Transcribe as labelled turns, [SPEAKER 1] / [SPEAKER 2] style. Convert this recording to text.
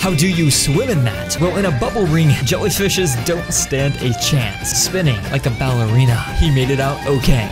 [SPEAKER 1] How do you swim in that? Well, in a bubble ring, jellyfishes don't stand a chance, spinning like a ballerina. He made it out okay.